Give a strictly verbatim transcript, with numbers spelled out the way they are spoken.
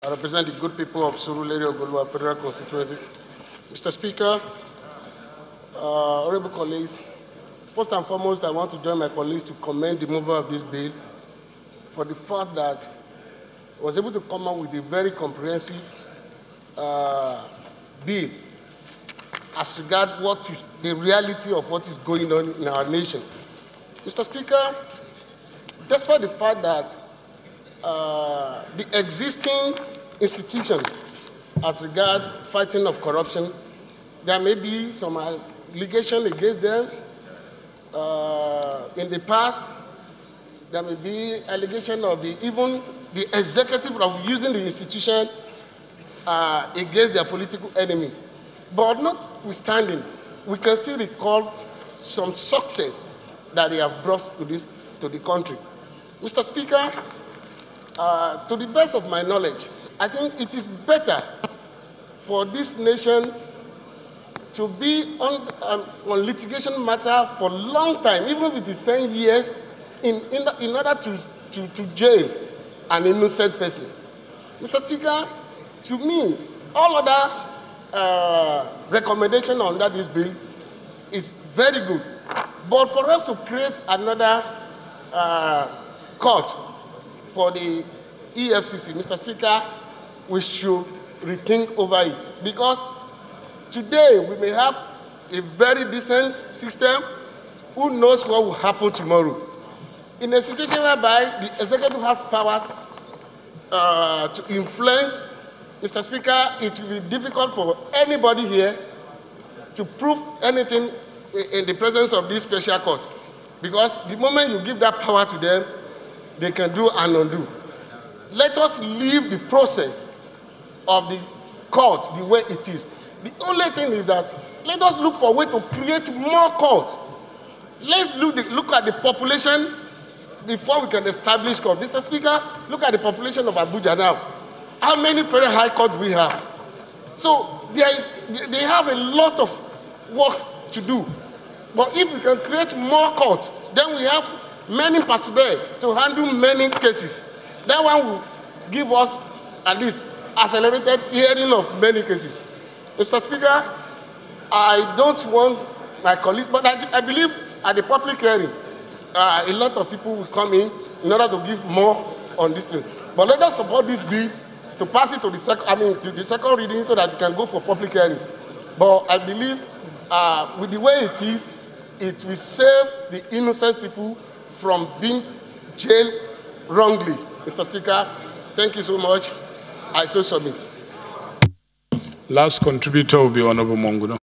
I represent the good people of Surulere Ogolua Federal Constituency. Mister Speaker, uh, honorable colleagues, first and foremost, I want to join my colleagues to commend the mover of this bill for the fact that he was able to come up with a very comprehensive uh, bill as regards what is the reality of what is going on in our nation. Mister Speaker, despite the fact that uh, the existing institutions as regards fighting of corruption, there may be some allegation against them. Uh, in the past, there may be allegation of the, even the executive of using the institution uh, against their political enemy. But notwithstanding, we can still recall some success that they have brought to this to the country. Mister Speaker, uh, to the best of my knowledge, I think it is better for this nation to be on, um, on litigation matter for a long time, even if it is ten years, in, in, in order to, to, to jail an innocent person. Mister Speaker, to me, all other uh, recommendation under this bill is very good. But for us to create another uh, court for the E F C C, Mister Speaker, we should rethink over it. Because today we may have a very decent system. Who knows what will happen tomorrow? In a situation whereby the executive has power uh, to influence, Mister Speaker, it will be difficult for anybody here to prove anything in the presence of this special court. Because the moment you give that power to them, they can do and undo. Let us leave the process of the court the way it is. The only thing is that let us look for a way to create more courts. Let's look, the, look at the population before we can establish court. Mister Speaker, look at the population of Abuja now. How many federal high courts we have? So there is, they have a lot of work to do. But if we can create more courts, then we have many personnel to handle many cases. That one will give us at least accelerated hearing of many cases. Mister Speaker, I don't want my colleagues, but I, I believe at the public hearing, uh, a lot of people will come in in order to give more on this thing. But let us support this bill to pass it to the second, I mean, to the second reading so that it can go for public hearing. But I believe uh, with the way it is, it will save the innocent people from being jailed wrongly. Mister Speaker, thank you so much. I so submit. Last contributor will be Honorable Monguno.